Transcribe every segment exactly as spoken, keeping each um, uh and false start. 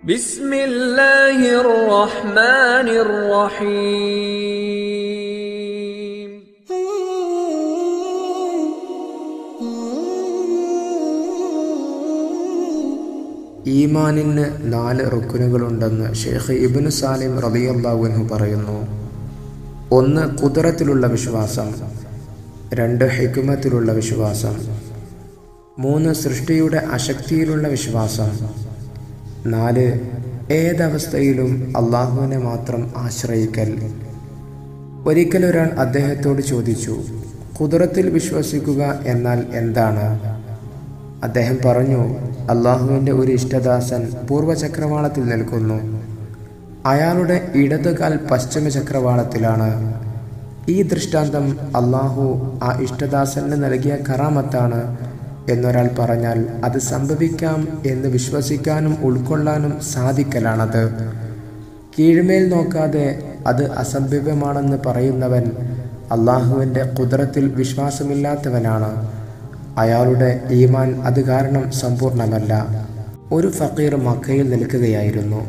ബിസ്മില്ലാഹിർ റഹ്മാനിർ റഹീം. ഈമാനിന് നാല് റുക്കുനുകളുണ്ടെന്ന് ഷെയ്ഖ് ഇബ്നു സാലിം റളിയല്ലാഹു അൻഹു പറയുന്നു. ഒന്ന്, ഖുദ്റത്തിലുള്ള വിശ്വാസം. രണ്ട്, ഹിക്മത്തിലുള്ള വിശ്വാസം. മൂന്ന്, സൃഷ്ടിയുടെ അശക്തിയിലുള്ള വിശ്വാസം. നാല്, ഏതവസ്ഥയിലും അള്ളാഹുവിനെ മാത്രം ആശ്രയിക്കൽ. ഒരിക്കൽ ഒരാൾ അദ്ദേഹത്തോട് ചോദിച്ചു, ഖുദ്റത്തിൽ വിശ്വസിക്കുക എന്നാൽ എന്താണ്? അദ്ദേഹം പറഞ്ഞു, അള്ളാഹുവിൻ്റെ ഒരു ഇഷ്ടദാസൻ പൂർവ്വചക്രവാളത്തിൽ നിൽക്കുന്നു. അയാളുടെ ഇടതുകാൽ പശ്ചിമ ചക്രവാളത്തിലാണ്. ഈ ദൃഷ്ടാന്തം അള്ളാഹു ആ ഇഷ്ടദാസന് നൽകിയ കറാമത്താണ് എന്നൊരാൾ പറഞ്ഞാൽ അത് സംഭവിക്കാം എന്ന് വിശ്വസിക്കാനും ഉൾക്കൊള്ളാനും സാധിക്കലാണത്. കീഴ്മേൽ നോക്കാതെ അത് അസംഭവ്യമാണെന്ന് പറയുന്നവൻ അള്ളാഹുവിൻ്റെ ഖുദ്റത്തിൽ വിശ്വാസമില്ലാത്തവനാണ്. അയാളുടെ ഈമാൻ അത് കാരണം സമ്പൂർണ്ണമല്ല. ഒരു ഫക്കീർ മക്കയിൽ നിൽക്കുകയായിരുന്നു.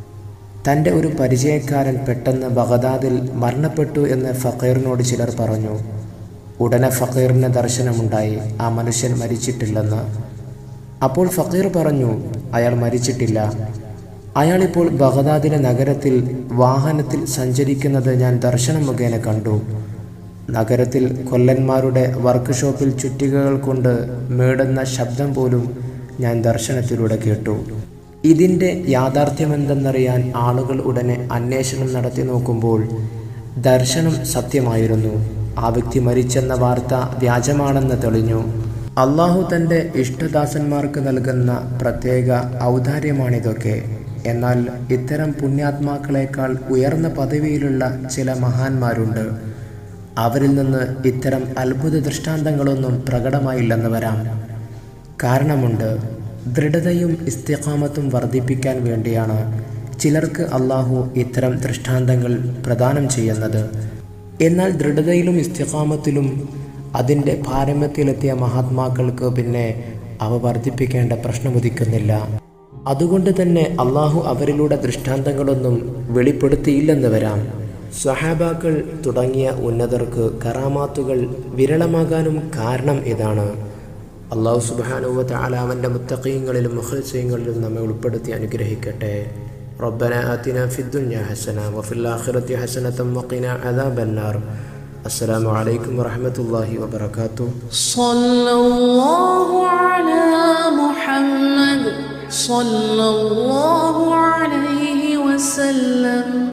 തൻ്റെ ഒരു പരിചയക്കാരൻ പെട്ടെന്ന് ബഗ്ദാദിൽ മരണപ്പെട്ടു എന്ന് ഫക്കീറിനോട് ചിലർ പറഞ്ഞു. ഉടനെ ഫക്കീറിന് ദർശനമുണ്ടായി, ആ മനുഷ്യൻ മരിച്ചിട്ടില്ലെന്ന്. അപ്പോൾ ഫക്കീർ പറഞ്ഞു, അയാൾ മരിച്ചിട്ടില്ല. അയാളിപ്പോൾ ബഗ്ദാദിലെ നഗരത്തിൽ വാഹനത്തിൽ സഞ്ചരിക്കുന്നത് ഞാൻ ദർശനം മുഖേന കണ്ടു. നഗരത്തിൽ കൊല്ലന്മാരുടെ വർക്ക്ഷോപ്പിൽ ചുറ്റികകൾ കൊണ്ട് മേടുന്ന ശബ്ദം പോലും ഞാൻ ദർശനത്തിലൂടെ കേട്ടു. ഇതിൻ്റെ യാഥാർത്ഥ്യമെന്തെന്നറിയാൻ ആളുകൾ ഉടനെ അന്വേഷണം നടത്തി നോക്കുമ്പോൾ ദർശനം സത്യമായിരുന്നു. ആ വ്യക്തി മരിച്ചെന്ന വാർത്ത വ്യാജമാണെന്ന് തെളിഞ്ഞു. അള്ളാഹു തൻ്റെ ഇഷ്ടദാസന്മാർക്ക് നൽകുന്ന പ്രത്യേക ഔദാര്യമാണിതൊക്കെ. എന്നാൽ ഇത്തരം പുണ്യാത്മാക്കളെക്കാൾ ഉയർന്ന പദവിയിലുള്ള ചില മഹാന്മാരുണ്ട്. അവരിൽ നിന്ന് ഇത്തരം അത്ഭുത ദൃഷ്ടാന്തങ്ങളൊന്നും പ്രകടമായില്ലെന്ന് വരാം. കാരണമുണ്ട്. ദൃഢതയും ഇസ്തിഖാമത്തും വർദ്ധിപ്പിക്കാൻ വേണ്ടിയാണ് ചിലർക്ക് അള്ളാഹു ഇത്തരം ദൃഷ്ടാന്തങ്ങൾ പ്രദാനം ചെയ്യുന്നത്. എന്നാൽ ദൃഢതയിലും ഇസ്തിഖാമത്തിലും അതിൻ്റെ പാരമ്യത്തിലെത്തിയ മഹാത്മാക്കൾക്ക് പിന്നെ അവ വർദ്ധിപ്പിക്കേണ്ട പ്രശ്നമുദിക്കുന്നില്ല. അതുകൊണ്ട് തന്നെ അള്ളാഹു അവരിലൂടെ ദൃഷ്ടാന്തങ്ങളൊന്നും വെളിപ്പെടുത്തിയില്ലെന്ന് വരാം. സ്വഹാബാക്കൾ തുടങ്ങിയ ഉന്നതർക്ക് കറാമാത്തുകൾ വിരളമാകാനും കാരണം ഇതാണ്. അല്ലാഹു സുബ്ഹാനഹു വ തആല അവൻ്റെ മുത്തഖീങ്ങളിലും മുഖ്ലിസീങ്ങളിലും നമ്മെ ഉൾപ്പെടുത്തി അനുഗ്രഹിക്കട്ടെ. റബ്ബനാ ആതിനാ ഫിദ്ദുനിയ ഹസന വഫിൽ ആഖിറതി ഹസനത വഖിനാ അദാബന്നാർ. അസ്സലാമു അലൈക്കും വറഹ്മത്തുള്ളാഹി വബറകാതുഹു. സ്വല്ലല്ലാഹു അലാ മുഹമ്മദ് സ്വല്ലല്ലാഹു അലൈഹി വസല്ലം.